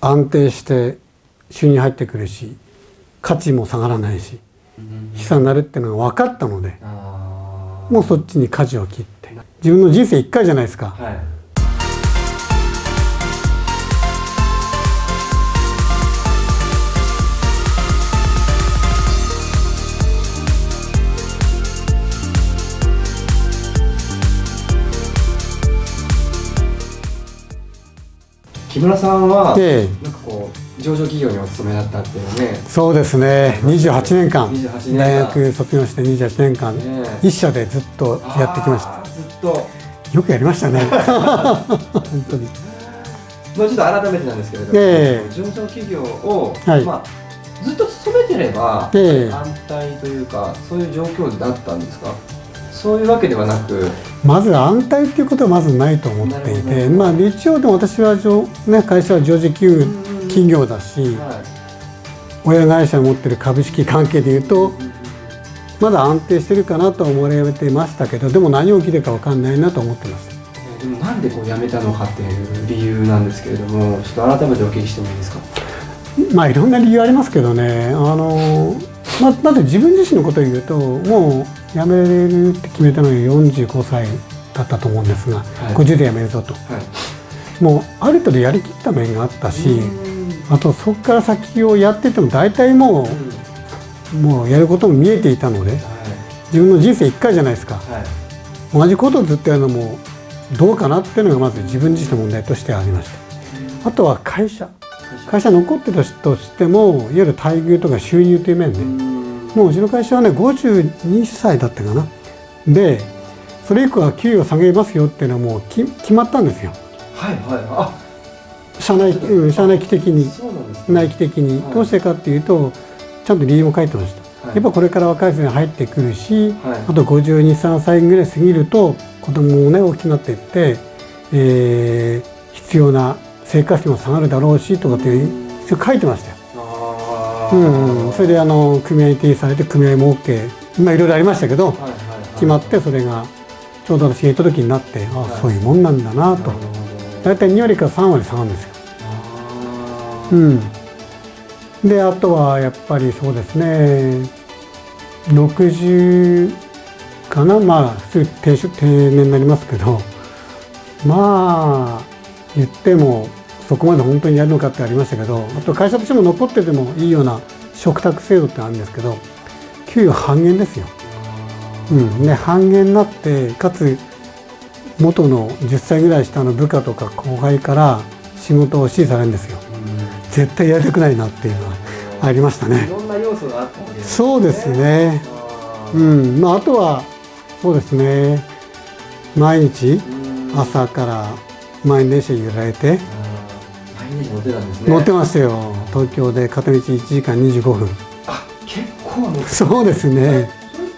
安定して収入入ってくるし、価値も下がらないし、資産になるっていうのが分かったので、もうそっちに舵を切って、自分の人生1回じゃないですか。はい、 木村さんは、なんかこう上場企業にお勤めだったっていうのね。 そうですね。28年間、大学卒業して28年間、一社でずっとやってきました。 ずっとよくやりましたね。本当に。 ちょっと改めてなんですけれども、上場企業を、ずっと勤めてれば、安泰というかそういう状況だったんですか。そういうわけではなく、 まず安泰っていうことはまずないと思っていて、一応でも私は会社は上場企業だし、親会社を持っている株式関係でいうとまだ安定してるかなと思われてましたけど、でも何起きるか分かんないなと思ってました。 でもなんでこう辞めたのかっていう理由なんですけれども、ちょっと改めてお聞きしてもいいですか。 いろんな理由ありますけどね、まず自分自身のことを言うと、もう辞めるって決めたのが45歳だったと思うんですが、50で辞めるぞと、もうある程度やりきった面があったし、あとそこから先をやってても大体もうやることも見えていたので、自分の人生1回じゃないですか。同じことをずっとやるのもどうかなっていうのがまず自分自身の問題としてありました。あとは会社残ってたとしても、いわゆる待遇とか収入という面で、もううちの会社はね52歳だったかな。でそれ以降は給与を下げますよっていうのはもう決まったんですよ。社内規的に、内規的に。どうしてかっていうと、ちゃんと理由も書いてました。やっぱこれから若い人が入ってくるし、あと52、3歳ぐらい過ぎると子供もね大きくなっていって、必要な生活費も下がるだろうしとかって書いてましたよ。それで組合に提出されて、組合も OK、いろいろありましたけど、決まって、それがちょうど私が行った時になって、そういうもんなんだなと。大体2割から3割下がるんですよ。であとはやっぱりそうですね、60かな、普通定年になりますけど、言ってもそこまで本当にやるのかってありましたけど、あと会社としても残っててもいいような嘱託制度ってあるんですけど、給与半減ですよ。で半減になって、かつ元の10歳ぐらい下の部下とか後輩から仕事を指示されるんですよ。絶対やりたくないなっていうのはありましたね。 いろんな要素があったんですね。 そうですね。あとはそうですね、毎日朝から満員電車に揺られて、 毎日乗ってたんですね。 乗ってましたよ。東京で片道1時間25分。 結構乗ってた。 そうですね。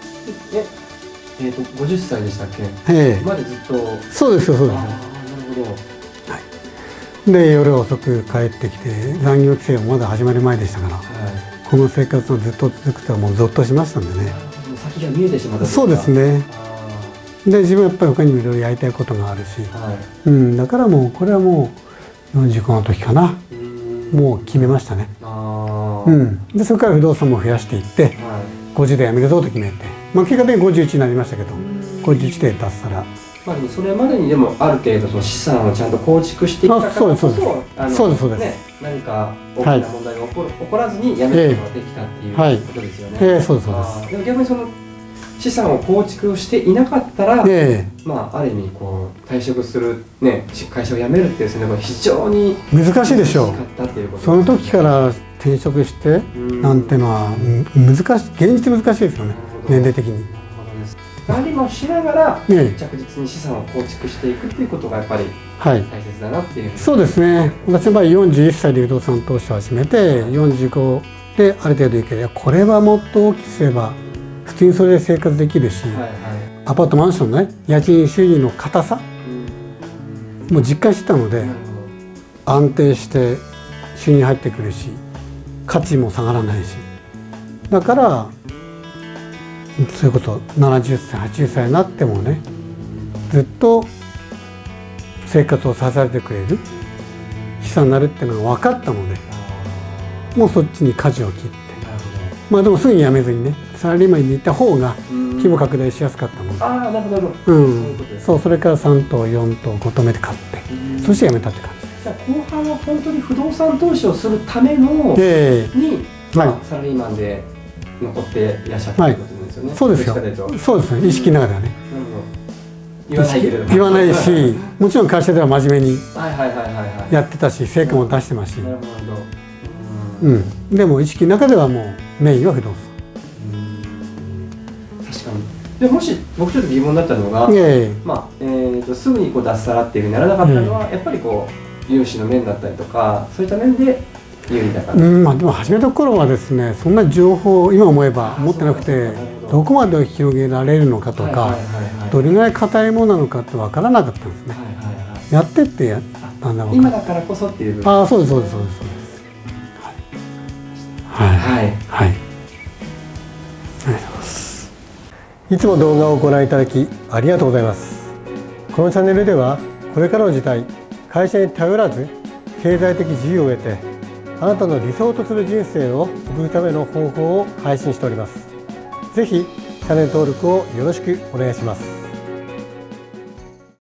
50歳でしたっけ？までずっと。 そうですよ、そうですよ。 なるほど。で夜遅く帰ってきて、残業規制もまだ始まる前でしたから、この生活がずっと続くとはもうゾッとしましたんでね。 先が見えてしまった。 そうですね。で自分はやっぱり他にもいろいろやりたいことがあるし、だからもうこれはもう45の時かな、もう決めましたね。でそれから不動産も増やしていって、50で辞めるぞと決めて、結果的に51になりましたけど、51で脱サラ。 でもそれまでにでもある程度その資産をちゃんと構築していったからこそ、何か大きな問題が起こらずに辞めることができたっていうことですよね。 そうですそうです。 でも逆にその資産を構築していなかったら、ある意味こう退職する会社を辞めるっていう選択は非常に難しいでしょう。その時から転職してなんてのは現実難しいですよね、年齢的に。 何もしながら着実に資産を構築していくっていうことがやっぱり大切だなっていう。 そうですね。私の場合41歳で不動産投資を始めて、45である程度いける、これはもっと大きくすれば普通にそれで生活できるし、アパートマンションのね家賃収入の硬さもう実感してたので、安定して収入入ってくるし、価値も下がらないし、だからそれこそ70歳80歳になってもね、ずっと生活を支えてくれる資産になるっていうのが分かったので、もうそっちに舵を切って、まあでもすぐに辞めずにね、サラリーマンに行った方が規模拡大しやすかったので、 ああ、なるほど、 そう、それから3棟4棟5棟目で買って、そして辞めたって感じ。 じゃあ後半は本当に不動産投資をするためのに、サラリーマンで残っていらっしゃったということですよね。 そうですよ。そうですね。意識の中ではね。 言わないけれども。 言わないし、もちろん会社では真面目にやってたし、成果も出してますし。 なるほど。でも意識の中ではもうメインは不動産。 確かに。でもし僕ちょっと疑問だったのが、すぐにこう脱サラっていうふうにならなかったのは、やっぱりこう融資の面だったりとか、そういった面で有利だから。 まあでも始めた頃はですね、そんな情報を今思えば持ってなくて、どこまで広げられるのかとか、どれぐらい硬いものなのかって分からなかったんですね。やってってやったんだろう。 今だからこそっていう部分。 ああ、そうですそうですそうですそうです。はいはい。ありがとうございます。いつも動画をご覧いただきありがとうございます。このチャンネルではこれからの時代、会社に頼らず経済的自由を得て、あなたの理想とする人生を送るための方法を配信しております。ぜひチャンネル登録をよろしくお願いします。